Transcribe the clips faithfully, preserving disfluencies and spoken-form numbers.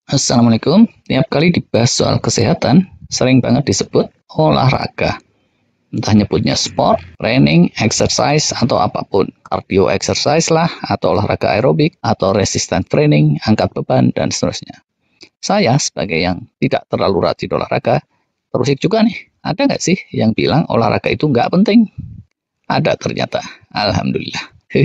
Assalamualaikum. Tiap kali dibahas soal kesehatan, sering banget disebut olahraga. Entah nyebutnya sport, training, exercise, atau apapun. Cardio exercise lah, atau olahraga aerobik, atau resistance training, angkat beban, dan seterusnya. Saya sebagai yang tidak terlalu rajin olahraga, terusik juga nih. Ada nggak sih yang bilang olahraga itu nggak penting? Ada ternyata. Alhamdulillah.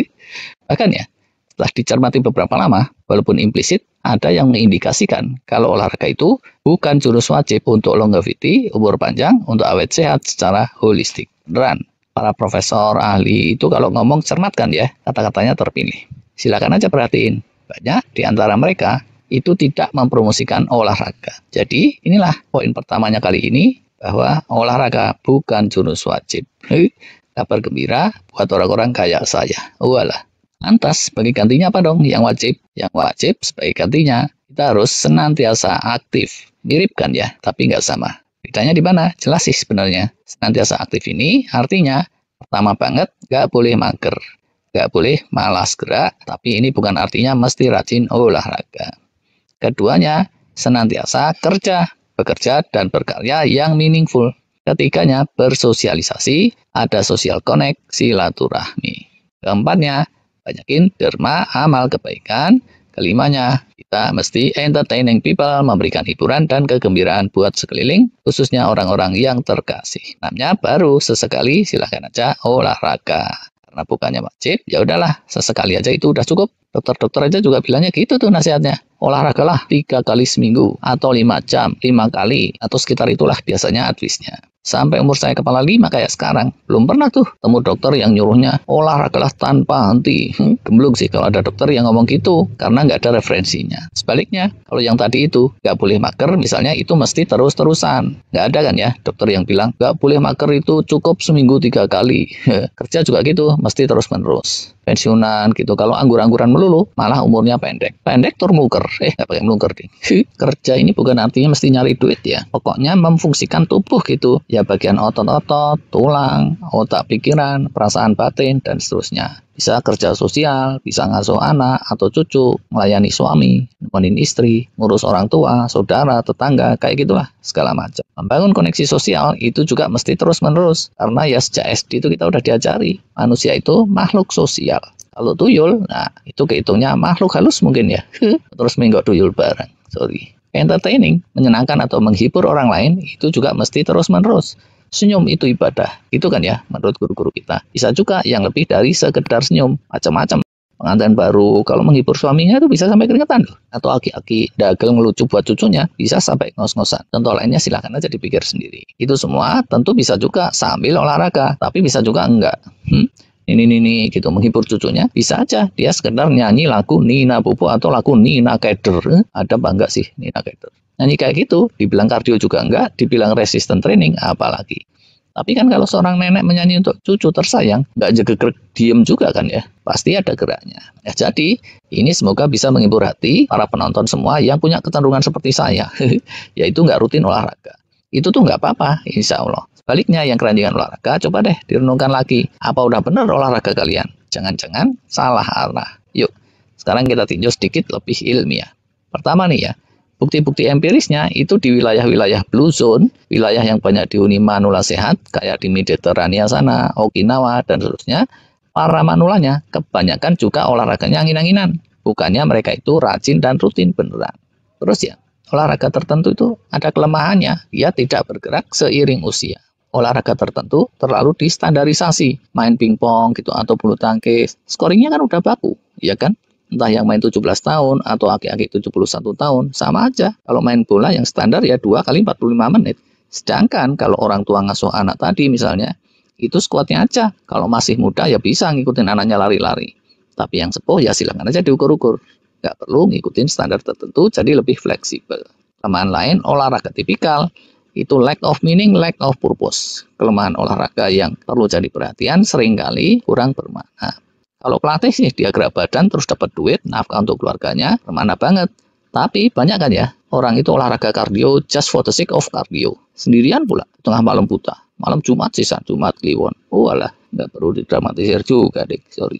Bahkan ya, setelah dicermati beberapa lama, walaupun implisit, ada yang mengindikasikan kalau olahraga itu bukan jurus wajib untuk longevity, umur panjang, untuk awet sehat secara holistik. Beneran, para profesor, ahli itu kalau ngomong cermat kan ya, kata-katanya terpilih. Silakan aja perhatiin, banyak di antara mereka itu tidak mempromosikan olahraga. Jadi inilah poin pertamanya kali ini, bahwa olahraga bukan jurus wajib. Kabar gembira buat orang-orang kayak saya. Walah. Lantas, sebagai gantinya apa dong yang wajib? Yang wajib sebagai gantinya, kita harus senantiasa aktif. Mirip kan ya, tapi nggak sama. Bedanya di mana? Jelas sih sebenarnya. Senantiasa aktif ini artinya, pertama banget, nggak boleh mager. Nggak boleh malas gerak, tapi ini bukan artinya mesti rajin olahraga. Keduanya, senantiasa kerja, bekerja, dan berkarya yang meaningful. Ketiganya, bersosialisasi, ada social connect, silaturahmi. Keempatnya, banyakin derma amal kebaikan. Kelimanya, kita mesti entertaining people, memberikan hiburan dan kegembiraan buat sekeliling, khususnya orang-orang yang terkasih. Namanya baru sesekali silahkan aja olahraga. Karena bukannya wajib, ya udahlah, sesekali aja itu udah cukup. Dokter-dokter aja juga bilangnya gitu tuh nasihatnya. Olahragalah tiga kali seminggu, atau lima jam, lima kali, atau sekitar itulah biasanya advisnya. Sampai umur saya kepala lima kayak sekarang, belum pernah tuh temu dokter yang nyuruhnya olahragalah tanpa henti. Hmm, gemblung sih kalau ada dokter yang ngomong gitu, karena nggak ada referensinya. Sebaliknya, kalau yang tadi itu nggak boleh mager, misalnya itu mesti terus-terusan. Nggak ada kan ya dokter yang bilang nggak boleh mager itu cukup seminggu tiga kali. Kerja juga gitu, mesti terus-menerus. Pensiunan gitu, kalau anggur-angguran melulu, malah umurnya pendek. Pendek tur muker, eh nggak pakai meluker deh. Kerja ini bukan artinya mesti nyari duit ya, pokoknya memfungsikan tubuh gitu. Ya bagian otot-otot, tulang, otak pikiran, perasaan batin, dan seterusnya. Bisa kerja sosial, bisa ngasuh anak atau cucu, melayani suami, nemenin istri, ngurus orang tua, saudara, tetangga, kayak gitulah, segala macam. Membangun koneksi sosial itu juga mesti terus-menerus, karena ya sejak S D itu kita udah diajari, manusia itu makhluk sosial. Kalau tuyul, nah itu kehitungnya makhluk halus mungkin ya. Terus minggu tuyul bareng, sorry. Entertaining, menyenangkan atau menghibur orang lain, itu juga mesti terus-menerus. Senyum itu ibadah, itu kan ya menurut guru-guru kita. Bisa juga yang lebih dari sekedar senyum, macam-macam. Pengantin baru, kalau menghibur suaminya itu bisa sampai keringetan. Atau aki-aki dagel ngelucu buat cucunya, bisa sampai ngos-ngosan. Contoh lainnya silakan aja dipikir sendiri. Itu semua tentu bisa juga sambil olahraga, tapi bisa juga enggak. Hmm? ini ini gitu menghibur cucunya, bisa aja dia sekedar nyanyi lagu Nina Bobo atau lagu Nina Keder. Eh, ada bangga sih Nina Keder nyanyi kayak gitu, dibilang kardio juga enggak, dibilang resistant training apalagi. Tapi kan kalau seorang nenek menyanyi untuk cucu tersayang, nggak jegegrek diem juga kan ya, pasti ada geraknya. Ya, jadi ini semoga bisa menghibur hati para penonton semua yang punya kecenderungan seperti saya, yaitu nggak rutin olahraga. Itu tuh nggak apa-apa, insya Allah. Sebaliknya yang keranjingan olahraga, coba deh direnungkan lagi. Apa udah benar olahraga kalian? Jangan-jangan salah arah. Yuk, sekarang kita tinjau sedikit lebih ilmiah. Pertama nih ya, bukti-bukti empirisnya itu di wilayah-wilayah blue zone, wilayah yang banyak dihuni manula sehat, kayak di Mediterania sana, Okinawa, dan seterusnya. Para manulanya kebanyakan juga olahraganya angin-anginan. Bukannya mereka itu rajin dan rutin beneran. Terus ya, olahraga tertentu itu ada kelemahannya, dia tidak bergerak seiring usia. Olahraga tertentu terlalu distandarisasi, main pingpong gitu atau bulu tangkis, scoringnya kan udah baku, ya kan? Entah yang main tujuh belas tahun atau aki-aki tujuh puluh satu tahun, sama aja. Kalau main bola yang standar ya dua kali empat puluh lima menit. Sedangkan kalau orang tua ngasuh anak tadi misalnya, itu skuadnya aja. Kalau masih muda ya bisa ngikutin anaknya lari-lari. Tapi yang sepuh ya silakan aja diukur-ukur. Nggak perlu ngikutin standar tertentu, jadi lebih fleksibel. Kelemahan lain, olahraga tipikal, itu lack of meaning, lack of purpose. Kelemahan olahraga yang perlu jadi perhatian seringkali kurang bermakna. Kalau pelatih sih dia gerak badan terus dapat duit, nafkah untuk keluarganya, bermakna banget. Tapi banyak kan ya, orang itu olahraga kardio just for the sake of cardio. Sendirian pula, tengah malam buta. Malam Jumat sisa, Jumat Kliwon. Oh alah, nggak perlu didramatisir juga deh, sorry.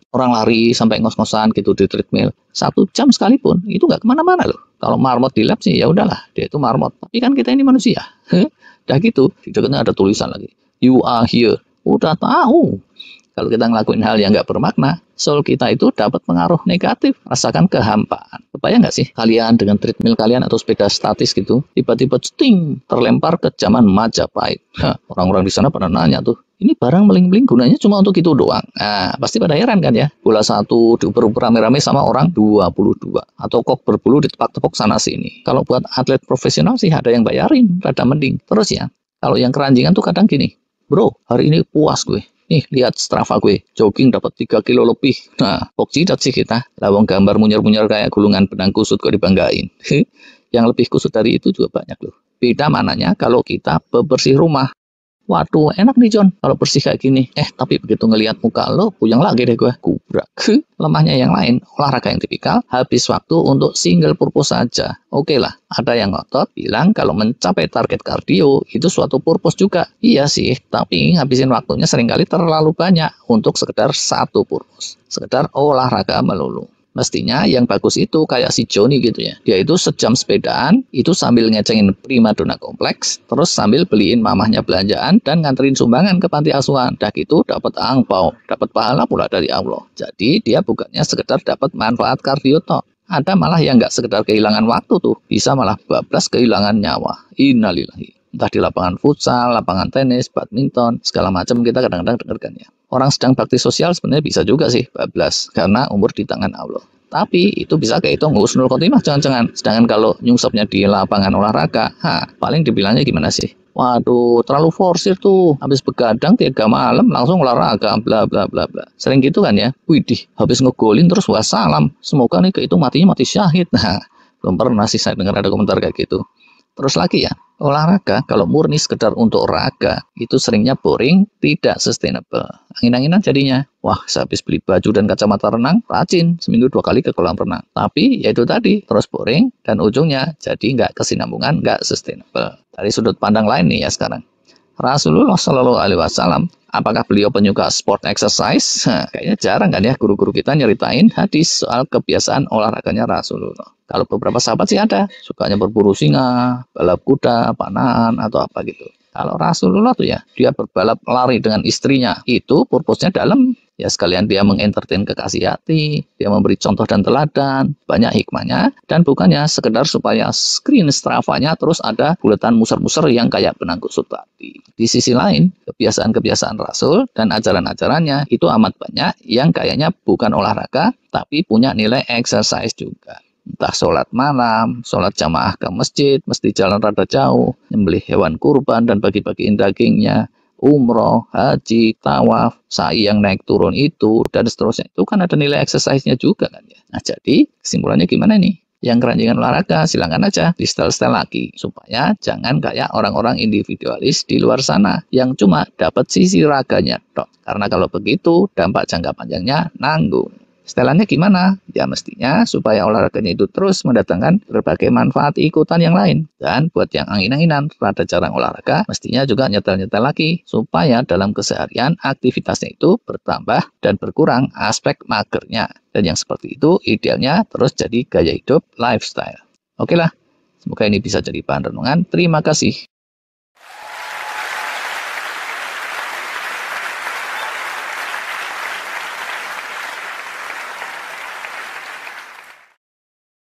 orang lari sampai ngos-ngosan gitu di treadmill. Satu jam sekalipun, itu nggak kemana-mana loh. Kalau marmot di lab sih ya udahlah, dia itu marmot. Tapi kan kita ini manusia. Udah gitu, di dekatnya ada tulisan lagi. You are here. Udah tahu. Kalau kita ngelakuin hal yang nggak bermakna, soul kita itu dapat pengaruh negatif, rasakan kehampaan. Kebayang nggak sih kalian dengan treadmill kalian atau sepeda statis gitu, tiba-tiba sting terlempar ke zaman Majapahit. Orang-orang di sana pada nanya tuh, ini barang meling-meling gunanya cuma untuk itu doang. Nah, pasti pada heran kan ya, bola satu diuber-uber rame-rame sama orang dua puluh dua. Atau kok berbulu ditepak-tepok sana-sini. Kalau buat atlet profesional sih ada yang bayarin, rada mending. Terus ya, kalau yang keranjingan tuh kadang gini, bro, hari ini puas gue. Nih, lihat Strava gue, jogging dapat tiga kilo lebih. Nah, kok jidat sih kita. Lawang gambar munyer-munyer kayak gulungan benang kusut kok dibanggain. Yang lebih kusut dari itu juga banyak loh. Beda mananya kalau kita bebersih rumah. Waduh, enak nih John kalau bersih kayak gini. Eh, tapi begitu ngelihat muka lo, puyeng lagi deh gue. Kubrak. Lemahnya yang lain, olahraga yang tipikal, habis waktu untuk single purpose saja. Oke lah, ada yang ngotot bilang kalau mencapai target kardio itu suatu purpose juga. Iya sih, tapi ngabisin waktunya seringkali terlalu banyak untuk sekedar satu purpose. Sekedar olahraga melulu. Mestinya yang bagus itu kayak si Joni gitu ya. Dia itu sejam sepedaan, itu sambil ngecengin primadona kompleks, terus sambil beliin mamahnya belanjaan dan nganterin sumbangan ke panti asuhan. Dah gitu dapat angpau, dapat pahala pula dari Allah. Jadi dia bukannya sekedar dapat manfaat kardio toh. Ada malah yang nggak sekedar kehilangan waktu tuh, bisa malah bablas kehilangan nyawa. Innalillahi. Entah di lapangan futsal, lapangan tenis, badminton, segala macam kita kadang-kadang dengarkan ya. Orang sedang bakti sosial sebenarnya bisa juga sih bablas, karena umur di tangan Allah. Tapi itu bisa kehitung husnul khotimah jangan-jangan. Sedangkan kalau nyungsepnya di lapangan olahraga, ha, paling dibilangnya gimana sih? Waduh, terlalu forsir tuh. Habis begadang tiga malam langsung olahraga, bla bla bla bla. Sering gitu kan ya? Widih, habis ngegolin terus wassalam. Semoga nih kehitung matinya mati syahid. Nah, belum pernah sih saya dengar ada komentar kayak gitu. Terus lagi ya, olahraga kalau murni sekedar untuk raga, itu seringnya boring, tidak sustainable. Angin-anginan jadinya. Wah, sehabis beli baju dan kacamata renang, rajin, seminggu dua kali ke kolam renang. Tapi, ya itu tadi, terus boring, dan ujungnya jadi nggak kesinambungan, nggak sustainable. Dari sudut pandang lain nih ya sekarang. Rasulullah Shallallahu Alaihi Wasallam, apakah beliau penyuka sport exercise? Nah, kayaknya jarang kan ya guru-guru kita nyeritain hadis soal kebiasaan olahraganya Rasulullah. Kalau beberapa sahabat sih ada, sukanya berburu singa, balap kuda, panahan, atau apa gitu. Kalau Rasulullah tuh ya, dia berbalap lari dengan istrinya. Itu purpose-nya dalam. Ya sekalian dia mengentertain kekasih hati, dia memberi contoh dan teladan, banyak hikmahnya, dan bukannya sekedar supaya screen Strava-nya terus ada buletan muser-muser yang kayak benang kusut tadi. Di sisi lain, kebiasaan-kebiasaan Rasul dan ajaran-ajarannya itu amat banyak yang kayaknya bukan olahraga, tapi punya nilai exercise juga. Entah sholat malam, sholat jamaah ke masjid, mesti jalan rada jauh, nyembelih hewan kurban dan bagi-bagiin dagingnya, umroh, haji, tawaf, sa'i yang naik turun itu, dan seterusnya. Itu kan ada nilai exercise-nya juga kan ya. Nah jadi kesimpulannya gimana nih? Yang keranjingan olahraga silakan aja di setel-setel lagi. Supaya jangan kayak orang-orang individualis di luar sana yang cuma dapat sisi raganya tok. Karena kalau begitu dampak jangka panjangnya nanggung. Setelannya gimana? Ya mestinya supaya olahraganya itu terus mendatangkan berbagai manfaat ikutan yang lain. Dan buat yang angin-anginan, rada jarang olahraga, mestinya juga nyetel-nyetel lagi. Supaya dalam keseharian aktivitasnya itu bertambah dan berkurang aspek magernya. Dan yang seperti itu idealnya terus jadi gaya hidup lifestyle. Oke lah, semoga ini bisa jadi bahan renungan. Terima kasih.